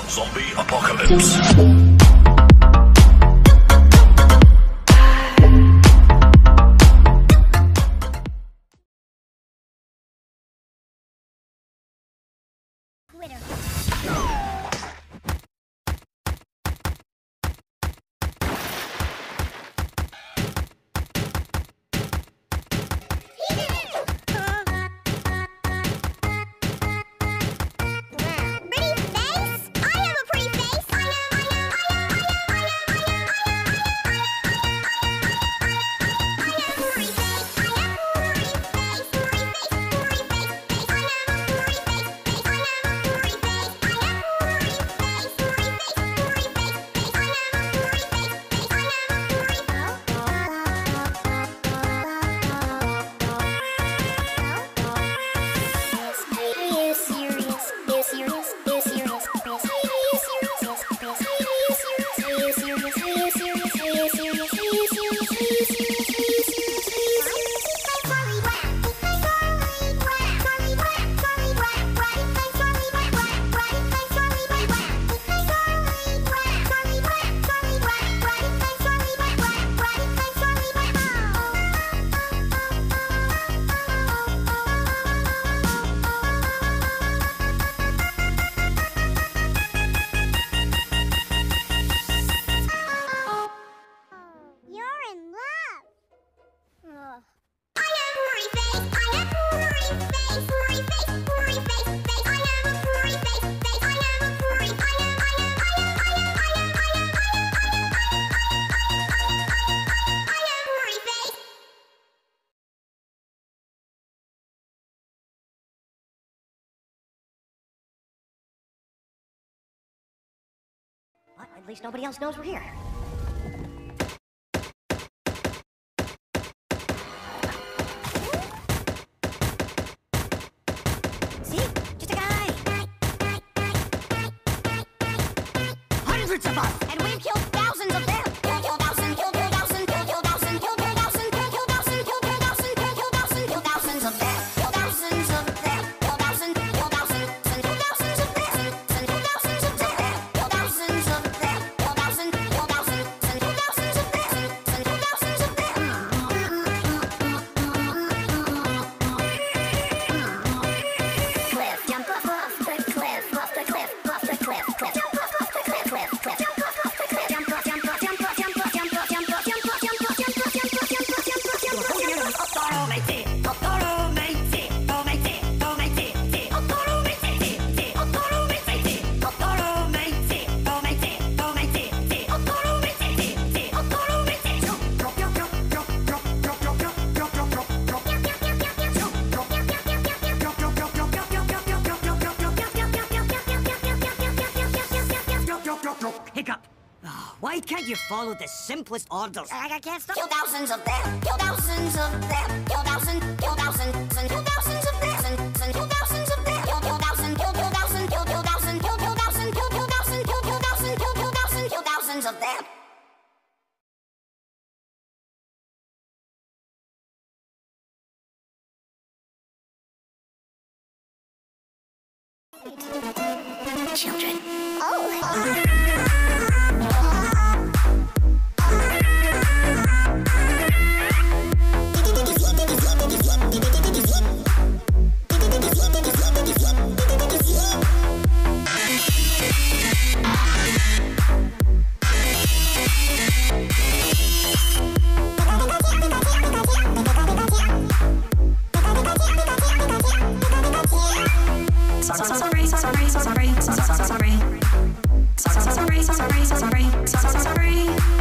Zombie Apocalypse. But at least nobody else knows we're here. See? Just a guy. Hundreds of us, and we've killed thousands of them. Kill thousand, kill thousand, kill thousand, kill thousand, kill thousand, kill thousand, kill thousand, kill thousands of them. Kill thousands of them. Kill thousand, kill thousand, kill thousands of them. Kill thousands of them. Kill thousands of them. Kill thousand, kill thousand, kill thousands of them. Kill thousands of them. Cliff, jump off the cliff, off the cliff, off the cliff, cliff. Jump off the cliff, cliff, cliff. Jump off the cliff, jump off, jump off, jump off, jump off, jump off, jump off, jump off, jump off, jump off, jump off, jump off, jump off, jump Hiccup. Oh, why can't you follow the simplest orders? I can't stop. Kill thousands of them. Kill thousands of them. Kill thousand. Kill thousand. Kill thousands of them. Kill thousands of them. Kill thousand. Kill thousand. Kill thousand. Kill thousand. Kill thousand. Kill thousand. Kill thousand. Kill thousands of them. Children. Oh. Sorry.